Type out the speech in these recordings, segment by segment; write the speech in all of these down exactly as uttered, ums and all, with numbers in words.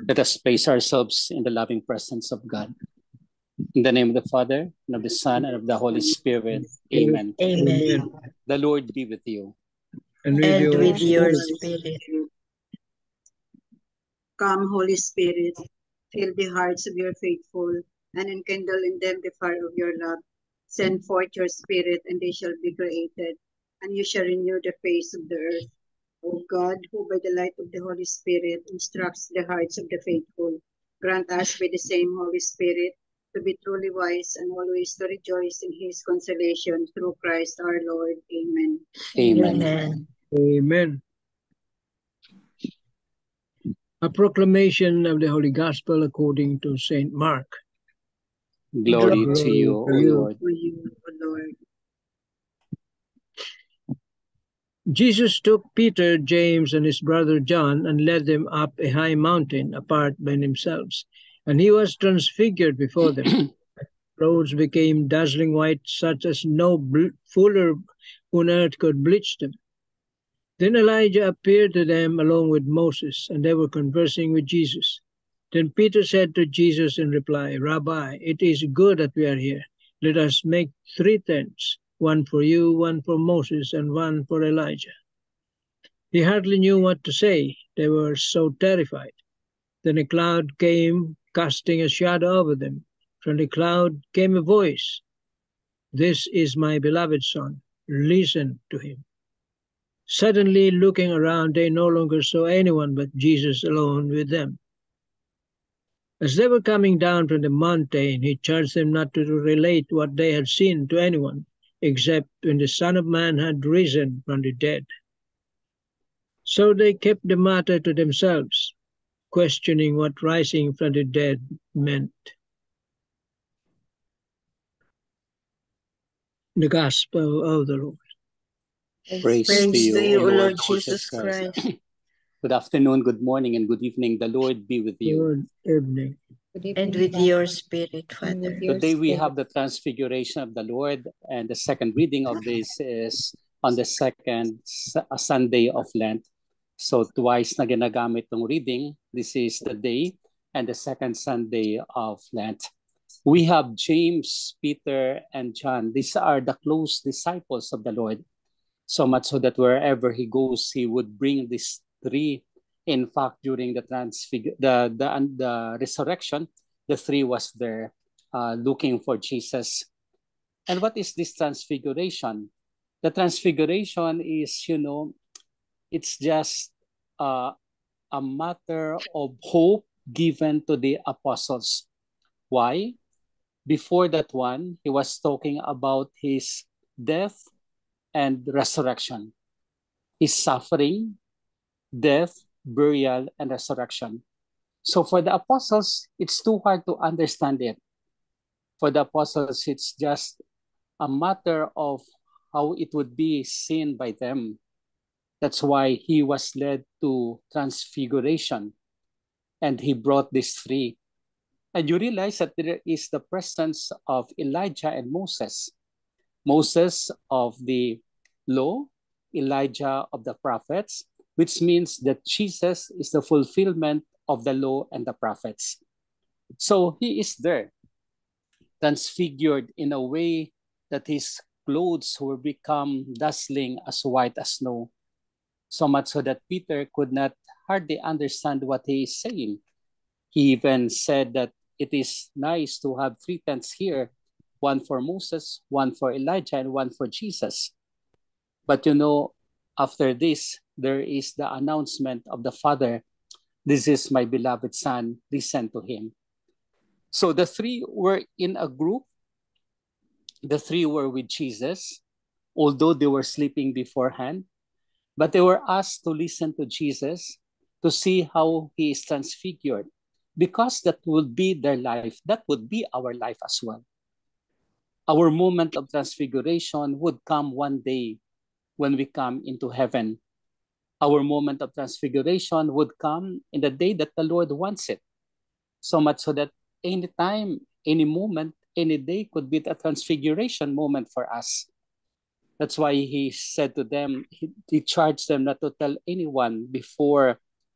Let us place ourselves in the loving presence of God. In the name of the Father, and of the Son, and of the Holy Spirit. Amen. Amen. The Lord be with you. And with, and your, with your spirit. spirit. Come, Holy Spirit, fill the hearts of your faithful, and enkindle in them the fire of your love. Send forth your Spirit, and they shall be created, and you shall renew the face of the earth. O God, who by the light of the Holy Spirit instructs the hearts of the faithful, grant us by the same Holy Spirit to be truly wise and always to rejoice in his consolation through Christ our Lord. Amen. Amen. Amen. Amen. A proclamation of the Holy Gospel according to Saint Mark. Glory, Glory to you, O to you. Lord. For you, O Lord. Jesus took Peter, James, and his brother John and led them up a high mountain apart by themselves. And he was transfigured before them. Clothes became dazzling white, such as no fuller on earth could bleach them. Then Elijah appeared to them along with Moses, and they were conversing with Jesus. Then Peter said to Jesus in reply, Rabbi, it is good that we are here. Let us make three tents, one for you, one for Moses, and one for Elijah. He hardly knew what to say. They were so terrified. Then a cloud came, casting a shadow over them. From the cloud came a voice. This is my beloved Son. Listen to him. Suddenly, looking around, they no longer saw anyone but Jesus alone with them. As they were coming down from the mountain, he charged them not to relate what they had seen to anyone, except when the Son of Man had risen from the dead. So they kept the matter to themselves, questioning what rising from the dead meant. The Gospel of the Lord. Praise, Praise to you, to you, O O Lord Lord Jesus Jesus Christ. Christ. Good afternoon, good morning, and good evening. The Lord be with you. Good evening. And with your spirit, Father. Today we have the Transfiguration of the Lord, and the second reading of this is on the second Sunday of Lent. So twice na ginagamit ng reading. This is the day and the second Sunday of Lent. We have James, Peter, and John. These are the close disciples of the Lord. So much so that wherever he goes, he would bring these three. In fact, during the transfig the, the, the resurrection, the three was there uh, looking for Jesus. And what is this transfiguration? The transfiguration is, you know, it's just uh, a matter of hope given to the apostles. Why? Before that one, he was talking about his death and resurrection. His suffering, death, burial, and resurrection. So for the apostles, it's too hard to understand it. For the apostles, it's just a matter of how it would be seen by them. That's why he was led to transfiguration, and he brought these three. And you realize that there is the presence of Elijah and Moses. Moses of the law, Elijah of the prophets, which means that Jesus is the fulfillment of the law and the prophets. So he is there, transfigured in a way that his clothes will become dazzling as white as snow, so much so that Peter could not hardly understand what he is saying. He even said that it is nice to have three tents here, one for Moses, one for Elijah, and one for Jesus. But you know, after this, there is the announcement of the Father, this is my beloved Son, listen to him. So the three were in a group. The three were with Jesus, although they were sleeping beforehand. But they were asked to listen to Jesus, to see how he is transfigured. Because that would be their life, that would be our life as well. Our moment of transfiguration would come one day when we come into heaven. Our moment of transfiguration would come in the day that the Lord wants it. So much so that any time, any moment, any day could be a transfiguration moment for us. That's why he said to them, he, he charged them not to tell anyone before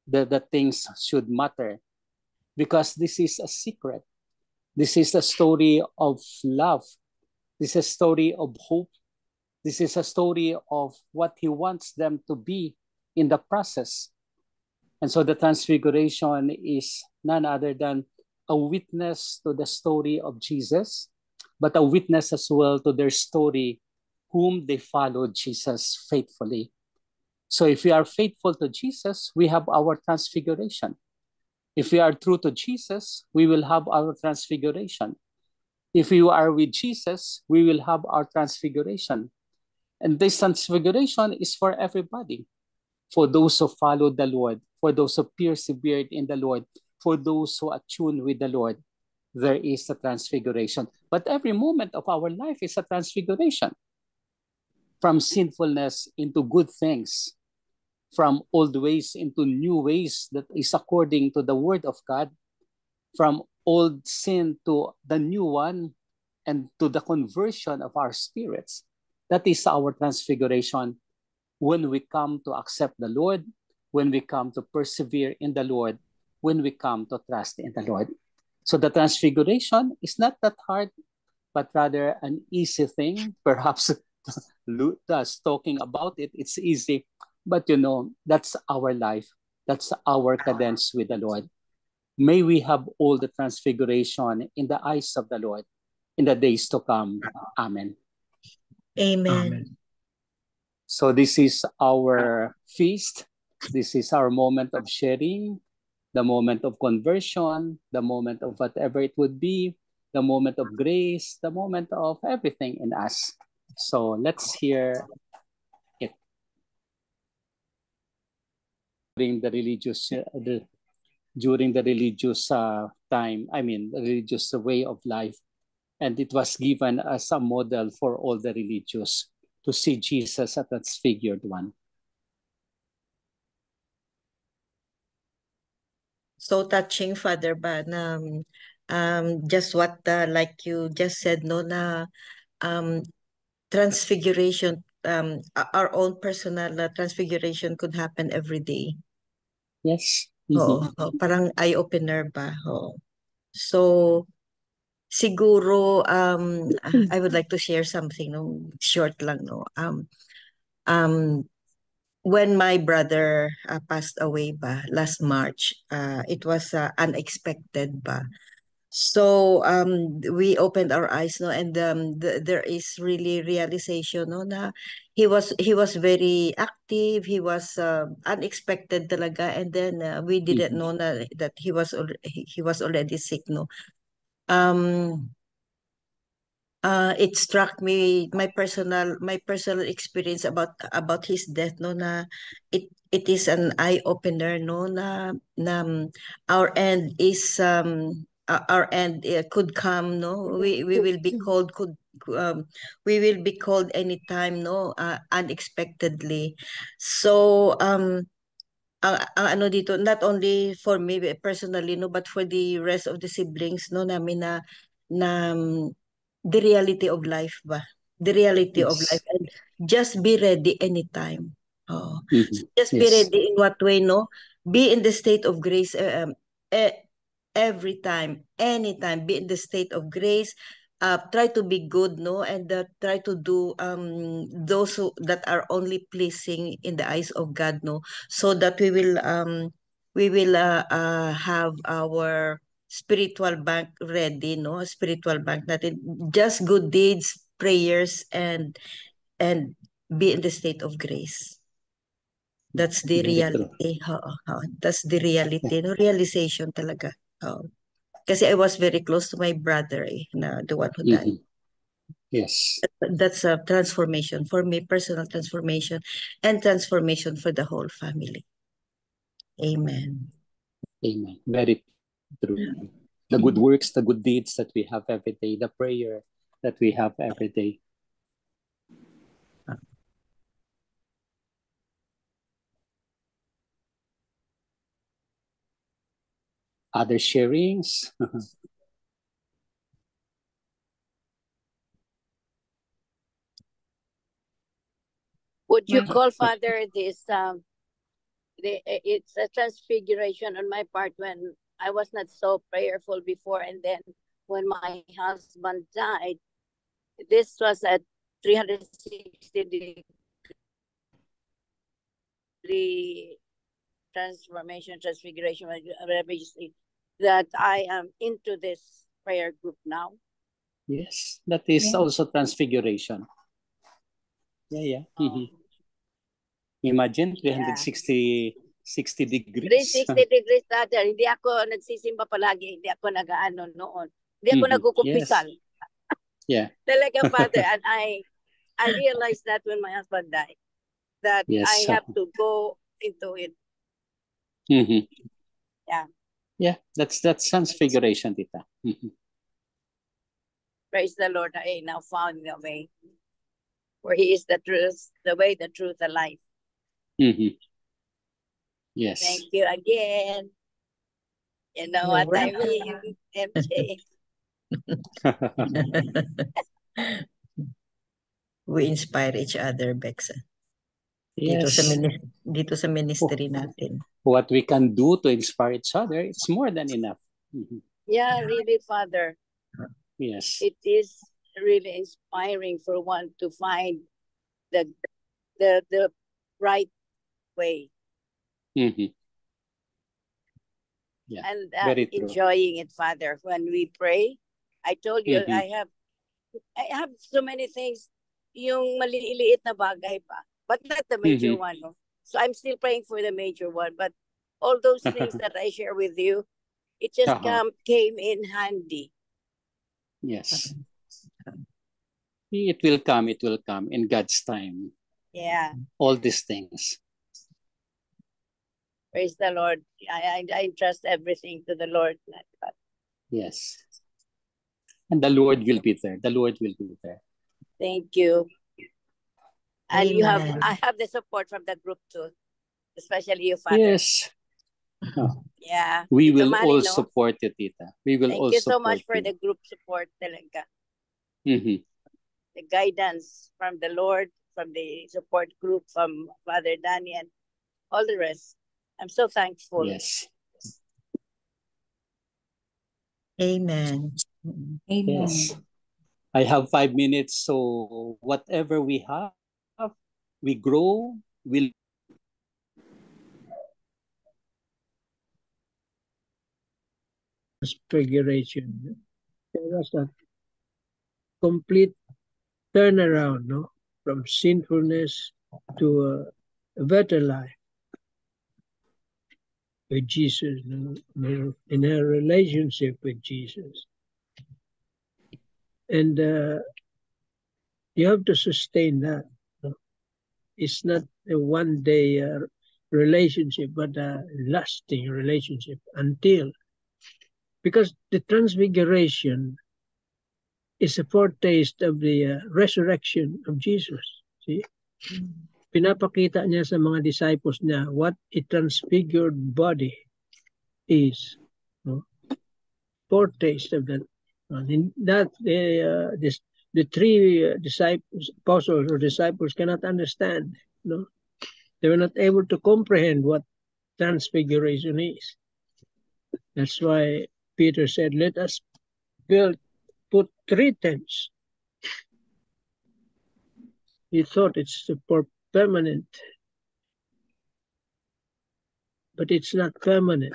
that the things should matter, because this is a secret. This is a story of love. This is a story of hope. This is a story of what he wants them to be in the process. And so the Transfiguration is none other than a witness to the story of Jesus, but a witness as well to their story, whom they followed Jesus faithfully. So if we are faithful to Jesus, we have our Transfiguration. If we are true to Jesus, we will have our Transfiguration. If we are with Jesus, we will have our Transfiguration. And this Transfiguration is for everybody, for those who follow the Lord, for those who persevered in the Lord, for those who attune with the Lord. There is a Transfiguration. But every moment of our life is a Transfiguration. From sinfulness into good things, from old ways into new ways that is according to the Word of God, from old sin to the new one, and to the conversion of our spirits. That is our Transfiguration when we come to accept the Lord, when we come to persevere in the Lord, when we come to trust in the Lord. So the Transfiguration is not that hard, but rather an easy thing. Perhaps us talking about it, it's easy. But you know, that's our life. That's our cadence with the Lord. May we have all the Transfiguration in the eyes of the Lord in the days to come. Amen. Amen. Amen. So this is our feast. This is our moment of sharing, the moment of conversion, the moment of whatever it would be, the moment of grace, the moment of everything in us. So let's hear it. During the religious, uh, the, during the religious uh, time, I mean, the religious way of life, and it was given as a model for all the religious to see Jesus as transfigured one. So touching, Father, ba na um, just what uh, like you just said, no, na um, transfiguration, um, a- our own personal uh, transfiguration could happen every day. Yes. Oo, Mhm. oo, parang eye-opener ba? Oo. So, siguro, um, I would like to share something, no, short lang, no. Um, um, when my brother uh, passed away ba last March, uh, it was uh, unexpected ba. So um we opened our eyes, no, and um th there is really realization, no, na he was he was very active, he was uh, unexpected talaga, and then uh, we didn't Mhm. know na that he was al he, he was already sick, no. Um uh it struck me my personal my personal experience about about his death, no, na it it is an eye opener, no, na na um, our end is um uh, our end uh, could come, no, we we will be called could um we will be called anytime, no, uh, unexpectedly. So um ang, ang ano dito, not only for me personally, no, but for the rest of the siblings, no, namin na na um, the reality of life ba? The reality of life, Yes. and just be ready anytime. Oh, Mhm. just be Yes. ready in what way, no? Be in the state of grace uh, um, e- every time, anytime. Be in the state of grace. Uh, try to be good, no, and uh, try to do um those who, that are only pleasing in the eyes of God, no, so that we will um we will uh, uh have our spiritual bank ready, no, spiritual bank natin, just good deeds, prayers, and and be in the state of grace. That's the Very true. reality. Oo, oo. That's the reality, no, realization talaga. Oo. Kasi I was very close to my brother, eh, na the one who died. Mhm. Yes. That's a transformation for me, personal transformation, and transformation for the whole family. Amen. Amen. Very true. The good works, the good deeds that we have every day, the prayer that we have every day. Other sharings? Would you My- call, Father, this um the, it's a transfiguration on my part when I was not so prayerful before, and then when my husband died, this was a three hundred sixty degree transformation, transfiguration, whatever you say, that I am into this prayer group now. Yes, that is Yeah. also transfiguration. Yeah, yeah. Oh. Mhm. Imagine three hundred sixty sixty degrees. three hundred sixty degrees, brother. Hindi ako nagsisimba palagi. Hindi ako nag-ano noon. Hindi ako Mhm. nagkukumpisal. Yeah. Talaga, Father. And I I realized that when my husband died, that Yes. I have to go into it. Mhm. Yeah. Yeah, that's that's transfiguration, Tita. Mhm. Praise the Lord. I now found the way. For He is the truth, the way, the truth, the life. Mhm. Yes. Thank you again. You know You're what I welcome. mean, M J. We inspire each other, Bexa. Dito sa Yes. minis- dito sa ministry natin. What we can do to inspire each other, it's more than enough. Mhm. Yeah, really, Father. Yes. It is really inspiring for one to find the the the right way. Mhm. Yeah, and uh, very true. enjoying it, Father. When we pray, I told you Mhm. I have I have so many things, yung maliliit na bagay pa, but not the major Mhm. one. No? So I'm still praying for the major one, but all those things that I share with you, it just Uh-huh. come came in handy. Yes. It will come, it will come in God's time. Yeah, All these things. praise the Lord. I I, I trust everything to the Lord. Yes. And the Lord will be there. The Lord will be there. Thank you. And you have Amen. I have the support from the group too, especially you, Father. Yes. Oh, Yeah. we Tito will Manny, all no? support you, Tita. We will all Thank you so support much for you. the group support, talaga. Mhm. The guidance from the Lord, from the support group, from Father Danny, and all the rest. I'm so thankful. Yes. Amen. Yes. I have five minutes, so whatever we have, we grow, we'll Transfiguration. There was a complete turnaround, no, from sinfulness to a, a better life with Jesus, no? In her relationship with Jesus. And uh, you have to sustain that. No? It's not a one-day uh, relationship, but a lasting relationship until, because the transfiguration is a foretaste of the uh, resurrection of Jesus. See? Pinapakita niya sa mga disciples niya what a transfigured body is. No? Foretaste of that. Uh, that the, uh, this, the three uh, disciples, apostles or disciples cannot understand. No? They were not able to comprehend what transfiguration is. That's why Peter said, let us build, put three tents. He thought it's for permanent, but it's not permanent.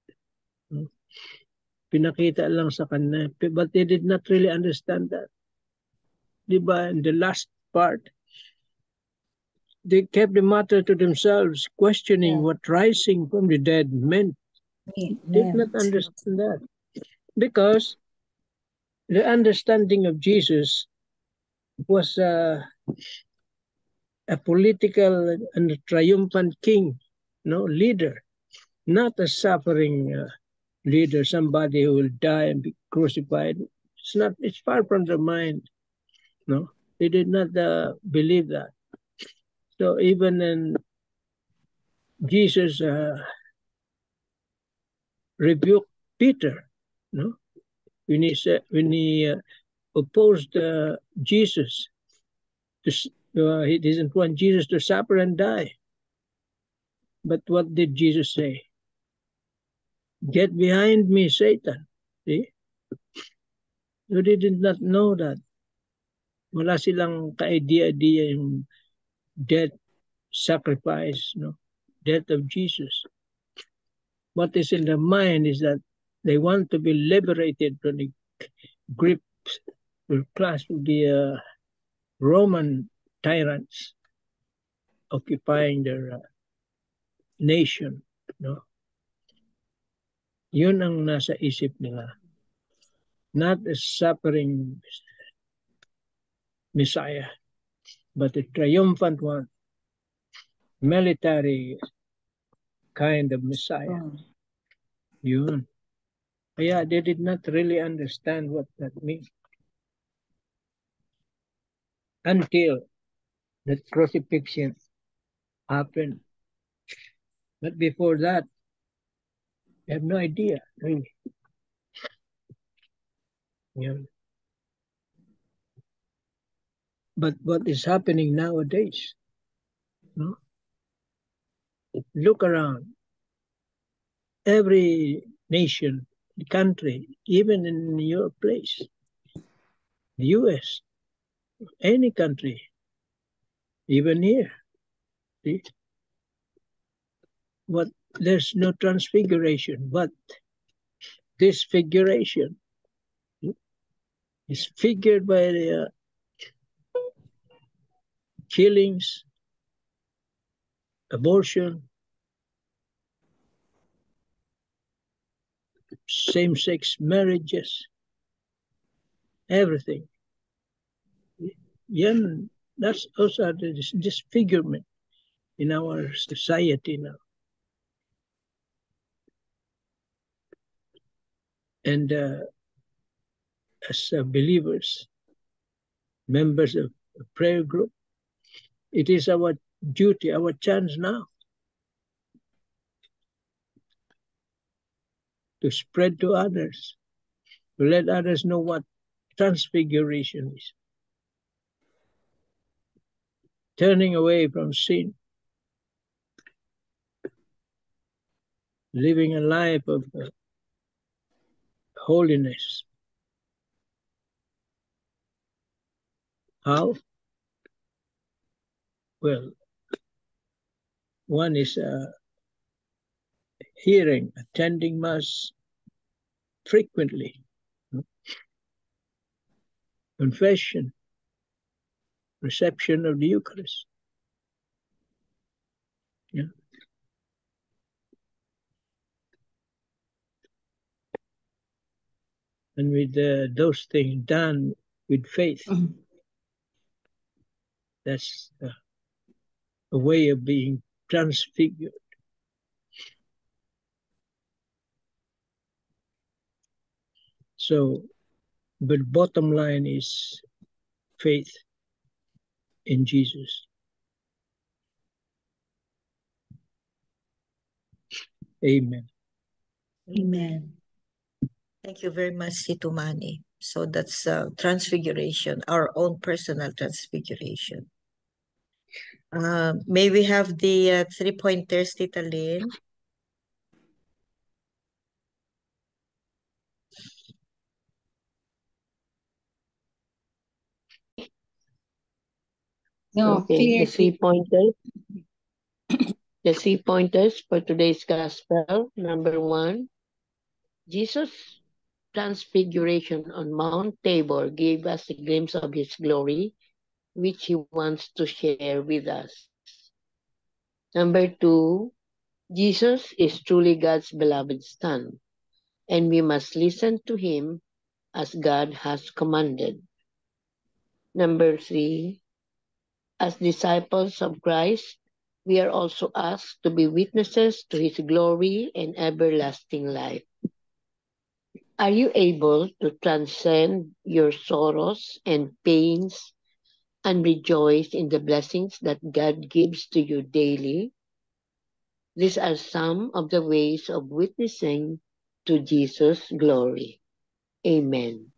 Pinakita lang sa kanila, but they did not really understand that. Diba, in the last part, they kept the matter to themselves, questioning Yeah. what rising from the dead meant. They did not understand that. Because the understanding of Jesus was uh, a political and a triumphant king, no leader, not a suffering uh, leader, somebody who will die and be crucified. It's not. It's far from their mind. No, they did not uh, believe that. So even in Jesus uh, rebuked Peter, no, when he said, when he uh, opposed uh, Jesus, to, uh, he didn't want Jesus to suffer and die. But what did Jesus say? Get behind me, Satan. See? You did not know that. Wala silang ka-idea-idea yung death, sacrifice, no? Death of Jesus. What is in their mind is that they want to be liberated from the grip of class of the uh, Roman tyrants occupying their uh, nation, no? Yun ang nasa isip nila. Not a suffering Messiah, but a triumphant one, military kind of Messiah. Oh. Yun. Kaya they did not really understand what that means. Until the crucifixion happened. But before that, they have no idea, really. Yeah. But what is happening nowadays? No? Look around. Every nation, country, even in your place, the U S, any country, even here. See? What, there's no transfiguration, but disfiguration is figured by the uh, killings, abortion, same-sex marriages, everything. Yan, that's also the disfigurement in our society now. And uh, as uh, believers, members of a prayer group, it is our duty, our chance now to spread to others, to let others know what transfiguration is. Turning away from sin, living a life of uh, holiness. How? Well, one is uh, hearing, attending Mass frequently, confession, reception of the Eucharist. Yeah. And with uh, those things done with faith, mm-hmm. That's uh, a way of being transfigured. So, but bottom line is faith in Jesus. Amen. Amen. Thank you very much, Tito Manny. So that's uh, transfiguration, our own personal transfiguration. Uh, may we have the uh, three pointers, Tita Lynn? No, okay, the three pointers. The three pointers for today's gospel. Number one, Jesus' transfiguration on Mount Tabor gave us a glimpse of his glory, which he wants to share with us. Number two, Jesus is truly God's beloved Son, and we must listen to him as God has commanded. Number three, as disciples of Christ, we are also asked to be witnesses to his glory and everlasting life. Are you able to transcend your sorrows and pains and rejoice in the blessings that God gives to you daily? These are some of the ways of witnessing to Jesus' glory. Amen.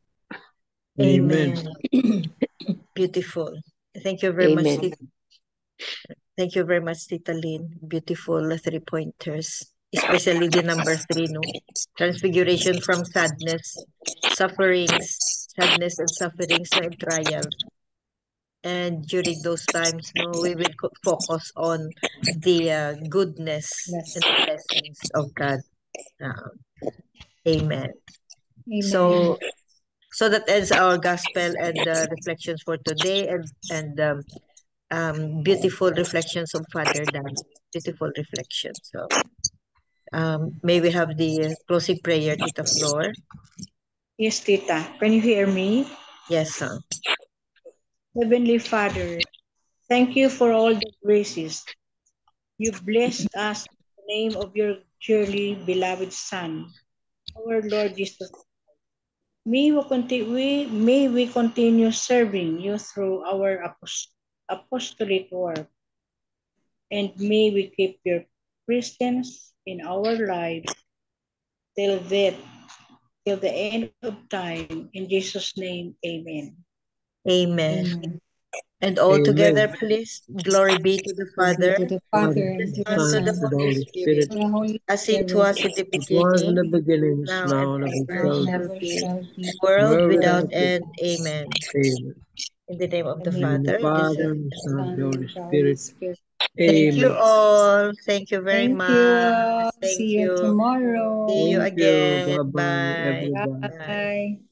Amen. Amen. Beautiful. Thank you very Amen. much. Thank you very much, Tita Lynn. Beautiful three pointers, especially the number three, no? Transfiguration from sadness, sufferings, sadness and sufferings and trials. And during those times, no, we will co- focus on the uh, goodness Yes. and blessings of God. Uh, amen. Amen. So, so that ends our gospel and uh, reflections for today, and and um, um, beautiful reflections of Father Dan. Beautiful reflections. So, um, may we have the uh, closing prayer, Tita Flor? Yes, Tita. Can you hear me? Yes, sir. Heavenly Father, thank you for all the graces. You blessed us in the name of your dearly beloved Son, our Lord Jesus. May we continue, we, may we continue serving you through our apost- apostolic work, and may we keep your presence in our lives till that, till the end of time. In Jesus' name, amen. Amen. Amen. And all Amen. together, please. Glory be to the Glory be Father, to the Father, Father, and and the to the and to Son, the Son, and the Holy Holy Spirit, Spirit, and the Holy as it Spirit, was in the it was in the beginning, beginning, now now, and and ever ever shall and be, shall ever be, shall be, world world without without end. end. Amen. Amen. In the name of in the the In the name of the Father, the Father, Son, and the and Son, the and the Son, Holy and the Holy Spirit. Spirit. Thank you Amen. all. Thank you very Thank you much. all. Thank See you you. tomorrow. See you Thank you. again. Bye-bye, Bye. everybody. Bye. Bye.